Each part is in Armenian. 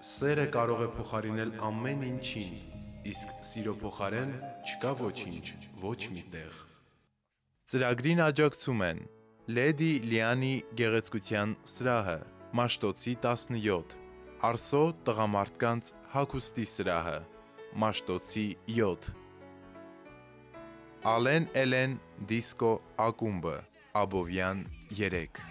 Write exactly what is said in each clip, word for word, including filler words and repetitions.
Սերը կարող է փոխարինել ամեն ինչին, իսկ սիրո փոխարեն չկա ոչինչ, ոչ մի տեղ։ Ծրագրին աջակցում են Լեդի Լիանի գեղեցկության սրահը, Մաշտոցի տասնյոթ, Արսո տղամարդկանց հագուստի սրահը, Մաշտոցի յոթ, Ալեն Էլեն դիսկո ակումբը, Աբովյան երեք։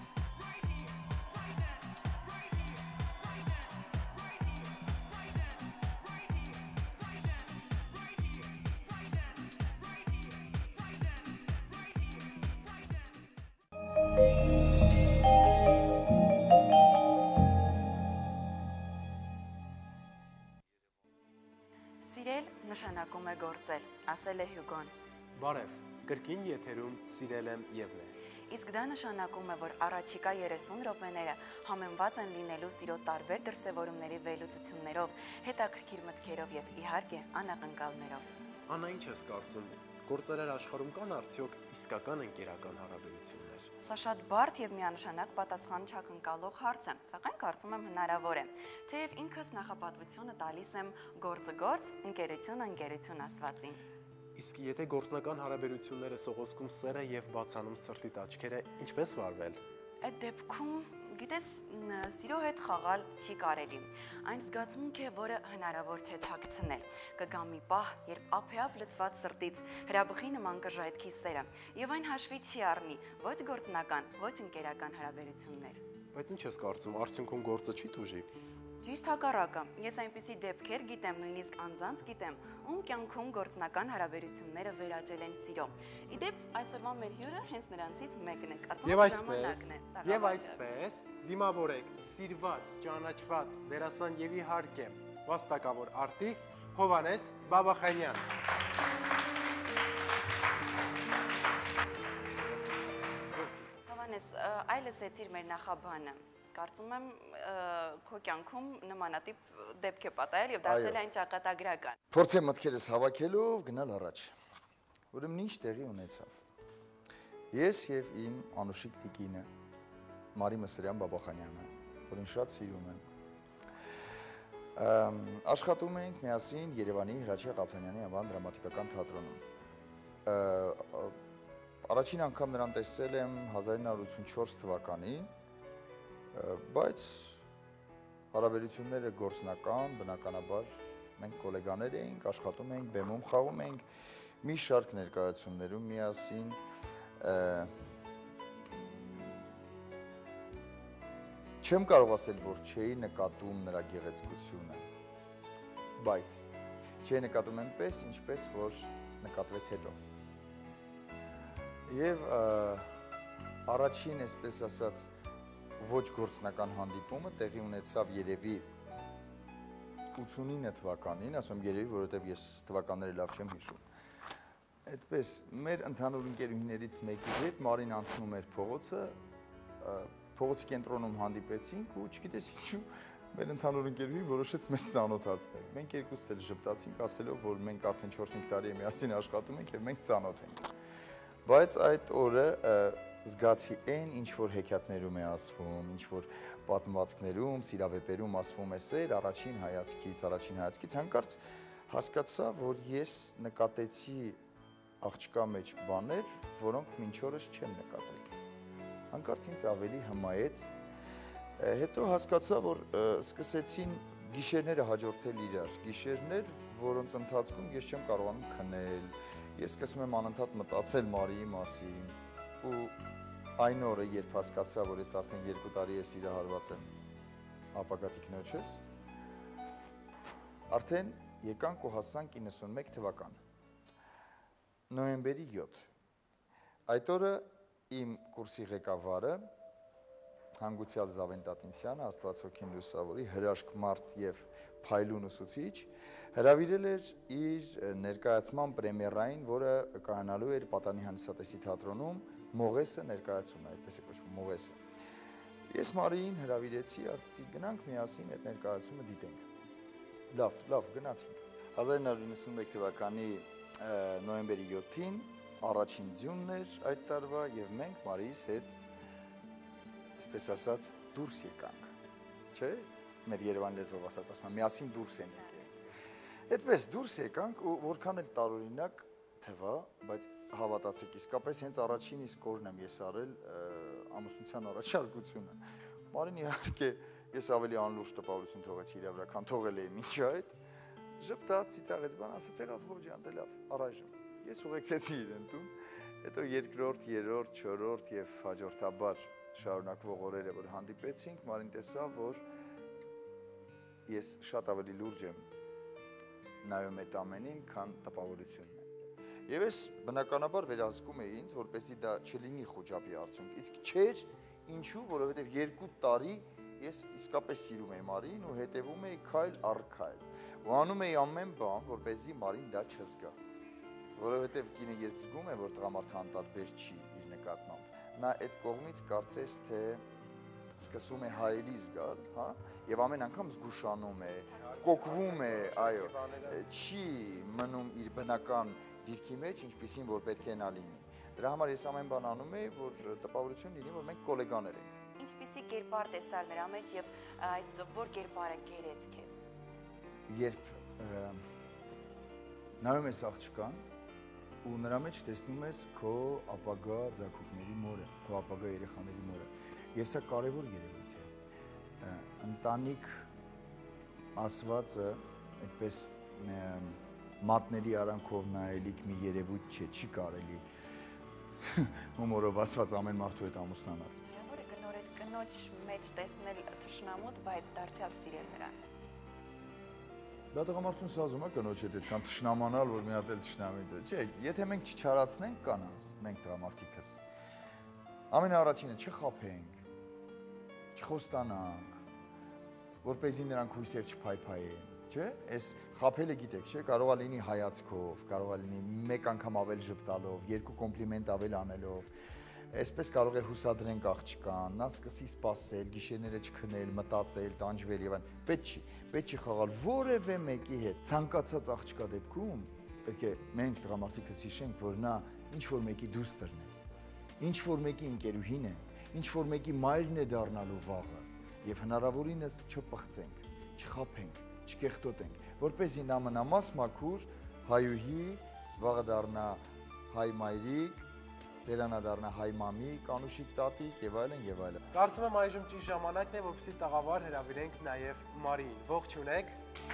Սիրել նշանակում է գործել, ասել է Հյուգոն։ Բարև, կրկին եթերում սիրել եմ Եվն է։ Իսկ դա նշանակում է, որ առաջիկա երեսուն րոպեները համեմված են լինելու սիրո տարբեր դրսևորումների վերլուծություններով, հետաքրքիր մտքերով եւ իհարկե անակնկալներով։ Աննա, ինչ ես կարծում, գործարար աշխարհում կան արդյոք իսկական ընկերական հարաբերություններ։ Սա շատ բարդ եւ միանշանակ պատասխան չակնկալող հարց է, սակայն կարծում եմ հնարավոր է, թեև ինքս նախապատվությունը տալիս եմ գործը գործ, ընկերությունը ընկերություն ասվածին։ Իսկ եթե գործնական հարաբերությունները սողոսկում սերը եւ բացանում սրտիտ աչքերը, ինչպես վարվել։ Այդ դեպքում, գիտես, սիրո հետ խաղալ չի կարելի։ Այն զգացմունք է, որը հնարավոր չէ թաքցնել։ Կգա մի պահ, երբ ափեափ լցված սրտից հրաբխի նման կժայթքի սերը, եւ այն հաշվի չի առնի ոչ գործնական, ոչ ընկերական հարաբերություններ։ Բայց ինչ ես կարծում, արդյունքում գործը չի դուժի։ Ճիշտ հակառակը, ես այնպիսի դեպքեր գիտեմ, նույնիսկ անձանց գիտեմ, ում կյանքում գործնական հարաբերությունները վերաճել են սիրո։ Իդեպ այսօրվա մեր հյուրը հենց նրանցից մեկն է, Եվ այսպես, եւ այսպես դիմավորեք սիրված, ճանաչված դերասան եւ իհարկե վաստակավոր արտիստ Հովհաննես Բաբախանյան։ Հովհաննես, այ լսեցիր մեր նախաբանը։ Կարծում եմ քո կյանքում նմանատիպ դեպք է պատահել եւ դարձել այն ճակատագրական։ Փորձեմ մտքերս հավաքելով գնալ առաջ։ Ուրեմն ինչ տեղի ունեցավ։ Ես եւ իմ անուշիկ տիկինը Մարի Մսրյան Բաբախանյանը, որին շատ սիրում եմ, աշխատում ենք միասին Երևանի Հրաչյա Ղափանյանի անվան դրամատիկական թատրոնում։ Առաջին անգամ նրան տեսել եմ հազար ինը հարյուր ութսունչորս թվականին, բայց հարաբերությունները գործնական, բնականաբար մենք գոլեգաներ էինք, աշխատում էինք, բեմում խաղում էինք, մի շարք ներկայացումներում միասին, չեմ կարող ասել, որ չէի նկատում նրա գեղեցկությունը, բայց չէի նկատում այնպես, ինչպես որ նկատվեց հետո։ Եվ առաջին, այսպես ասած, ոչ գործնական հանդիպումը տեղի ունեցավ երևի ութսունինը թվականին, ասում եմ երևի, որովհետև ես թվականները լավ չեմ հիշում։ Այդպես, մեր ընդհանուր ընկերուհիներից մեկի հետ Մարին անցնում էր փողոցը, փողոցի կենտրոնում հանդիպեցինք ու չգիտես ինչու մեր ընդհանուր ընկերուհի որոշեց մեզ ծանոթացնել։ Մենք երկուսս էլ ժպտացինք, ասելով, որ մենք արդեն չորս-հինգ տարի միասին աշխատում ենք եւ մենք ծանոթ ենք։ Բայց այդ օրը զգացի այն, ինչ որ հեքիաթներում է ասվում, ինչ որ պատմվածքներում, սիրավեպերում ասվում է սեր, առաջին հայացքից, առաջին հայացքից, հանկարծ հասկացա, որ ես նկատեցի աղջկա մեջ բաներ, որոնք մինչ օրս չեմ նկատել։ Հանկարծ ինձ ավելի հմայեց, հետո հասկացա, որ սկսեցին գիշերները հաջորդել իրար, գիշերներ, որոնց ընթացքում ես չեմ կարողանում քնել, ես սկսում եմ անընդհատ մտածել Մարիի մասին, ու այն օրը, երբ հասկացա, որ ես արդեն երկու տարի ես սիրահարված եմ ապագա տիկնոջս, արդեն եկանք ու հասանք իննսունմեկ թվական, նոյեմբերի յոթ։ Այդ օրը իմ կուրսի ղեկավարը, հանգուցյալ Զավեն Տատինցյանը, Աստված հոգին լուսավորի, հրաշք մարդ եւ փայլուն ուսուցիչ, հրավիրել էր իր ներկայացման պրեմիերային, որը կայանալու էր Պատանի հանդիսատեսի թատրոնում, Մողեսը ներկայացումը, այդպես է կոչվում, Մողեսը։ Ես Մարիին հրավիրեցի, ասացի գնանք միասին այդ ներկայացումը դիտենք։ Լավ, լավ, գնացինք։ հազար ինը հարյուր իննսունմեկ թվականի նոյեմբերի յոթին առաջին ձյունն էր այդ տարվա եւ մենք Մարիիս հետ, այսպես ասած, դուրս եկանք, չէ՞։ մեր Երևանի լեզվով ասած, ասում եմ, միասին դուրս են եկել։ Այդպես դուրս եկանք ու որքան էլ տարօրինակ թվա, բայց հավատացեք, իսկապես հենց առաջին իսկ օրն եմ ես արել ամուսնության առաջարկությունը։ Մարին իհարկե ես ավելի անլուրջ տպավորություն թողեցի իր վրա, քան թողել էի մինչ այդ։ Ժպտաց, ծիծաղեց, բան ասաց, եղավ հոր ջան, դե լավ, առայժմ։ Ես ուղեկցեցի իրեն տուն, հետո երկրորդ, երրորդ, չորրորդ եւ հաջորդաբար շարունակվող օրերը, որ հանդիպեցինք, Մարին տեսավ, որ ես շատ ավելի լուրջ եմ նայում այդ ամենին, քան տպավորությունն է։ Եվ ես բնականաբար վերահսկում էի ինձ, որպեսզի դա չլինի խոճապի արդյունք։ Իսկ չէր, ինչու, որովհետեւ երկու տարի ես իսկապես սիրում էի Մարին ու հետևում էի քայլ առ քայլ։ Ու անում էի ամեն բան, որպեսզի Մարին դա չզգա։ Որովհետև կինը երբ զգում է, որ տղամարդը անտարբեր չի իր նկատմամբ, նա այդ կողմից կարծես թե սկսում է հայելի զգալ, հա, եւ ամեն անգամ զգուշանում է, կոկվում է, այո, չի մնում իր բնական դիրքի մեջ, ինչպիսին որ պետք է նա լինի։ Դրա համար ես ամեն բան անում էի, որ տպավորություն լինի, որ մենք գոլեգաներ ենք։ Ինչպիսի կերպար տեսար նրա մեջ եւ այդ որ կերպարը գերեց քեզ։ Երբ նայում ես աղջկան ու նրա մեջ տեսնում ես քո ապագա ձագուկների մորը, քո ապագա երեխաների մորը։ Եվ սա կարևոր երևույթ է։ Ընտանիք ասվածը այդպես մատների արանքով նայելիք մի երևույթ չէ, չի կարելի հումորով ասված ամեն մարդու հետ ամուսնանալ։ Որը կնոր այդ կնոջ մեջ տեսնել թշնամուտ, բայց դարձյալ սիրել նրան։ Դա տղամարդուն սազում է կնոջ հետ այդքան թշնամանալ, որ մի հատ էլ թշնամի դե, չէ, եթե մենք չչարացնենք կանանց, մենք տղամարդիկս, ամենաառաջինը չխաբենք, չխոստանանք, որպեսզի նրանք հույսեր չփայփայեն, չէ՞։ Այս խաբելը գիտեք, չէ՞, կարող է լինի հայացքով, կարող է լինի մեկ անգամ ավել ժպտալով, երկու կոմպլիմենտ ավել անելով, այսպես կարող է հուսադրենք աղջկան, նա սկսի սպասել, գիշերները չքնել, մտածել, տանջվել եւ այլն։ Պետք չի, պետք չի խաղալ որևէ մեկի հետ։ Ցանկացած աղջկա դեպքում պետք է մենք տղամարդիկս հիշենք, որ նա ինչ որ մեկի դուստրն է, ինչ որ մեկի ընկերուհին է, ինչ որ մեկի մայրն է դառնալու վաղը եւ հնարավորինս չպղծենք, չխաբենք, չկեղտոտենք, որպեսզի նա մնա մաս մաքուր հայուհի, վաղը դառնա հայ մայրիկ, ծերանա դառնա հայ մամիկ, անուշիկ տատիկ եւ այլն եւ այլն։ Կարծում եմ այժմ ճիշտ ժամանակն է, որպեսզի տաղավար հրավիրենք նաեւ Մարիին։ Ողջունեք։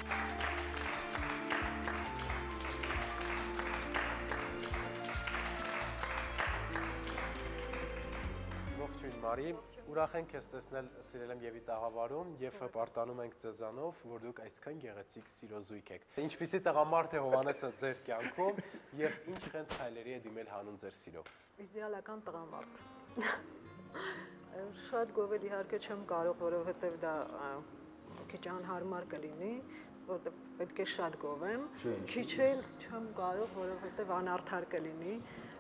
Ողջույն Մարի, ուրախ ենք քեզ տեսնել սիրել եմ Եվի տաղավարում եւ պարտանում ենք ձեզանով, որ դուք այսքան գեղեցիկ սիրո զույգ եք։ Ինչպիսի տղամարդ է Հովհաննեսը ձեր կյանքում եւ ինչ խենթ քայլերի է դիմել հանուն ձեր սիրո։ Իդեալական տղամարդ։ Շատ գովել իհարկե չեմ կարող, որովհետև դա քիչ անհարմար կլինի, որովհետև պետք է շատ գովեմ։ Քիչ էլ չեմ կարող, որովհետև անարդար կլինի։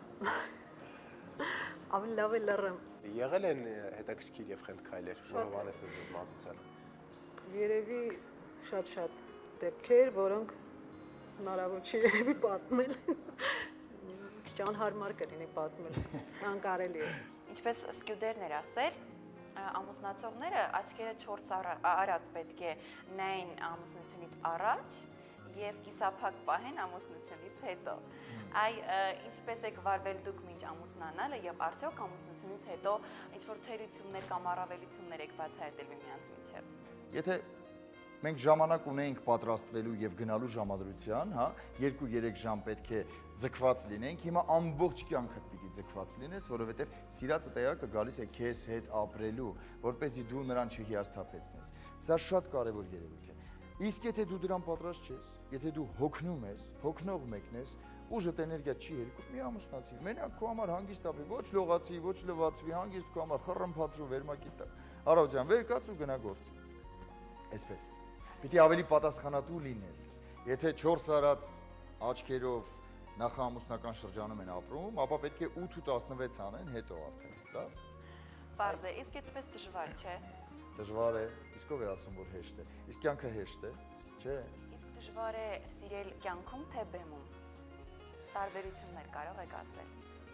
Ավելի լավ է լռեմ։ Եղել են հետաքրքիր եւ խենթ քայլեր, որ Հովհաննեսն ձեզ մատուցել։ Երևի շատ-շատ դեպքեր, որոնք հնարավոր չի երևի պատմել։ Քիչ անհարմար կլինի պատմել, անկարելի է։ Ինչպես սկյուդերն էր ասել, ամուսնացողները աչքերը չորս արած պետք է նային ամուսնությունից առաջ եւ կիսափակ պահեն ամուսնությունից հետո։ Այ ինչպես եք վարվել դուք մինչ ամուսնանալը եւ արդյոք ամուսնությունից հետո ինչ որ թերություններ կամ առավելություններ եք բացահայտել միմյանց միջեւ։ Եթե մենք ժամանակ ունենք պատրաստվելու եւ գնալու ժամադրության, հա, երկու երեք ժամ պետք է ձգված լինենք, հիմա ամբողջ կյանքդ պիտի ձգված լինես, որովհետեւ սիրածը տեղը գալիս է քեզ հետ ապրելու, որպեսզի դու նրան չհիասթափեցնես։ Սա շատ կարեւոր երևույթ է։ Իսկ եթե դու դրան պատրաստ չես, եթե դու հոգնում ես, հոգնող մեկն ես, ուժդ էներգիա չի հերկում, մի ամուսնացի։ Մենակ քո համար հանգիստ ապրի, ոչ լողացի, ոչ լվացվի, հանգիստ քո համար խռմփածու վերմակի տակ։ Արավ ջան, վեր կաց ու գնա գործ։ Այսպես։ Պիտի ավելի պատասխանատու լինել։ Եթե չորս արած աչքերով նախամուսնական շրջանում են ապրում, ապա պետք է ութ ու տասնվեց անեն, հետո արդեն, դա։ Պարզ է, իսկ այդպես դժվար չէ։ Դժվար է, իսկ ով է ասում, որ հեշտ է։ Իսկ կյանքը հեշտ է, չէ։ Իսկ դժվար է սիրել կյանքում թե բեմում։ Տարբերություններ կարող եք ասել։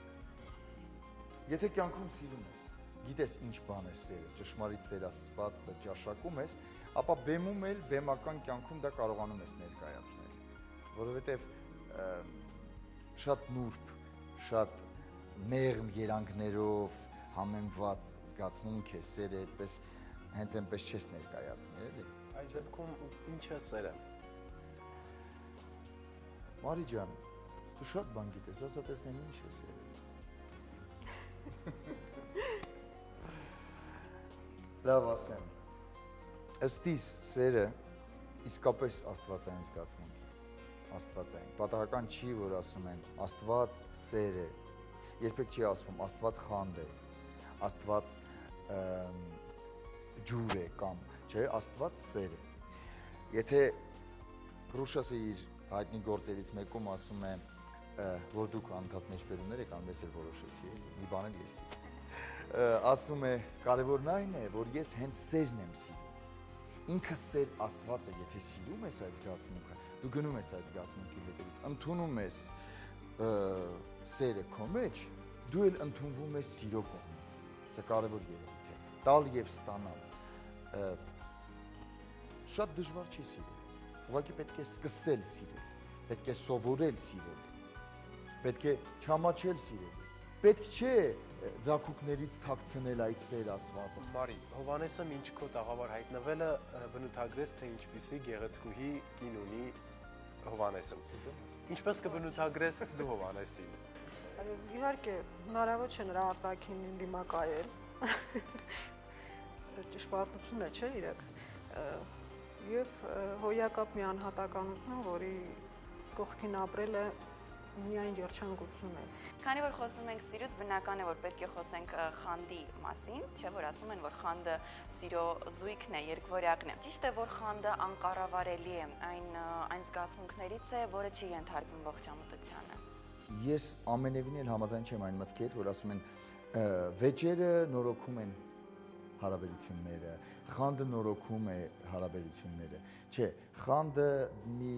Եթե կյանքում սիրում ես, գիտես ինչ բան է սերը, ճշմարիտ սերասված ճաշակում ես, ապա բեմում էլ բեմական կյանքում դա կարողանում ես ներկայացնել, որովհետև շատ նուրբ, շատ մեղմ երանգներով համեմված զգացմունք է, սեր է, այդպես հենց այնպես չես ներկայացնել, էլի։ Այդ դեպքում ինչ է սերը։ Մարի ջան, դու շատ բան գիտես, ասա տեսնեմ ինչ է սերը։ Լավ ասեմ, ըստ իս սերը իսկապես աստվածային զգացմունք է, աստվածային, պատահական չի, որ ասում են Աստված սեր է, երբեք չի ասվում Աստված խանդ է, Աստված ջուր է կամ, չէ, Աստված սեր է։ Եթե Ռուշասը իր հայտնի գործերից մեկում ասում է, որ դուք անդադ մեջբերումներ եք անում, ես էլ որոշեցի, մի բան էլ ես գիտեմ, ասում է, կարևորն այն է, որ ես հենց սերն եմ սիրում։ Ինքը սեր ասվածը, եթե սիրում ես այդ զգացմունքը, դու գնում ես այդ զգացմունքի հետևից, ընդունում ես սերը քո մեջ, դու էլ ընդունվում ես սիրո կողմից։ Սա կարևոր երևույթ է։ Տալ եւ ստանալ շատ դժվար չի սիրել։ Ուղղակի պետք է սկսել սիրել, պետք է սովորել սիրել, պետք է չամաչել սիրել։ Պետք չէ ձագուկներից թաքցնել այդ սեր ասվածը։ Մարի, Հովհաննեսը մինչ քո տաղավար հայտնվելը բնութագրեց, թե ինչպիսի գեղեցկուհի կին ունի Հովհաննեսը։ Ինչպես կբնութագրես դու Հովհաննեսին։ Իհարկե, հնարավոր չէ նրա արտաքինին դիմակայել։ Ճշմարտություն է, չէ՞ իրոք։ Եվ հոյակապ մի անհատականություն, որի կողքին ապրել է միայն երջանկություն է։ Քանի որ խոսում ենք սիրուց, բնական է, որ պետք է խոսենք խանդի մասին, չէ՞ որ ասում են, որ խանդը սիրո զույգն է, երկվորյակն է։ Ճիշտ է, որ խանդը անկառավարելի է, այն այն զգացմունքներից է, որը չի ենթարկվում ողջամտությանը։ Ես ամենևին էլ համաձայն չեմ այն մտքի հետ, որ ասում են վեճերը նորոգում են հարաբերությունները, խանդը նորոգում է հարաբերությունները։ Չէ, խանդը մի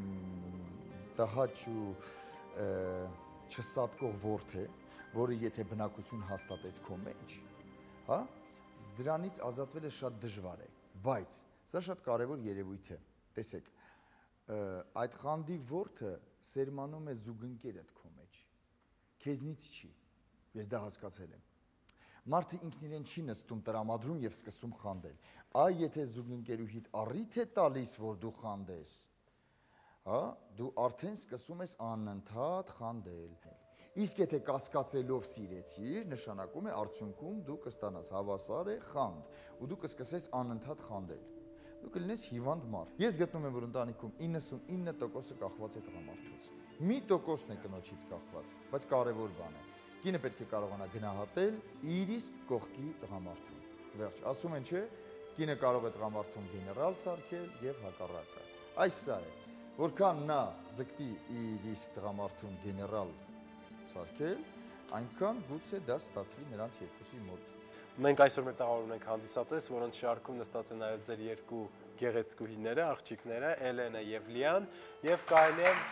տհաճ ու չսատկող ворթ է, որը եթե բնակություն հաստատեց քո մեջ, հա, դրանից ազատվելը շատ դժվար է, բայց սա շատ կարևոր երևույթ է։ Տեսեք, այդ խանդի ворթը սերմանում է զուգընկերդ քո մեջ, քեզնից չի, ես դա հասկացել եմ։ Մարդը ինքն իրեն չի նստում տրամադրում եւ սկսում խանդել։ Այ եթե զուգընկերուհիդ առիթ է տալիս, որ դու խանդես, հա, դու արդեն սկսում ես անընդհատ խանդել։ Իսկ եթե կասկածելով սիրեցիր, նշանակում է արդյունքում դու կստանաս հավասար է խանդ, ու դու կսկսես անընդհատ խանդել։ Դու կլինես հիվանդ մարդ։ Ես գտնում եմ, որ ընտանիքում իննսունինը տոկոսը կախված է տղամարդուց։ Մի տոկոսն է կնոջից կախված, բայց կարևոր բան է։ Կինը պետք է կարողանա գնահատել իր իսկ կողքի տղամարդուն։ Վերջ, ասում են, չէ, կինը կարող է տղամարդուն գեներալ սարքել եւ հակառակը։ Այս սա է, որքան նա ձգտի իր իսկ տղամարդուն գեներալ սարքել, այնքան գուցե դա ստացվի նրանց երկուսի մոտ։ Մենք այսօր մեր տաղավարում ունենք հանդիսատես, որոնց շարքում նստած են նաև ձեր երկու գեղեցկուհիները, աղջիկները, Էլենը եւ Լիան, եւ կարելի է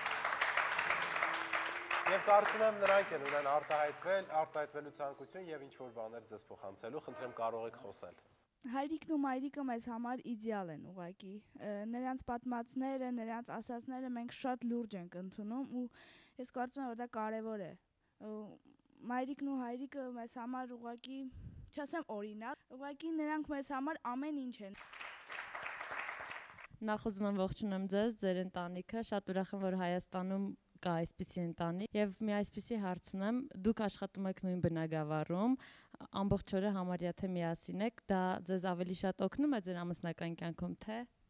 Եվ կարծում եմ նրանք են ունեն արտահայտվել, արտահայտվելու ցանկություն եւ ինչ որ բաներ ձեզ փոխանցելու, խնդրեմ կարող եք խոսել։ Հայրիկն ու մայրիկը մեզ համար իդեալ են ուղղակի։ Նրանց պատմածները, նրանց ասածները մենք շատ լուրջ ենք ընդունում ու ես կարծում եմ, որ դա կարևոր է։ Մայրիկն ու հայրիկը մեզ համար ուղղակի, չասեմ օրինակ, ուղղակի նրանք մեզ համար ամեն ինչ են։ Նախ ուզում եմ ողջունեմ ձեզ, ձեր ընտանիքը, շատ ուրախ եմ, որ Հայաստանում կա այսպիսի ընտանիք եւ մի այսպիսի հարց ունեմ, դուք աշխատում եք նույն բնակավարում, ամբողջ օրը համարյա թե միասին եք, դա ձեզ ավելի շատ օգնում է ձեր ամուսնական կյանքում, թե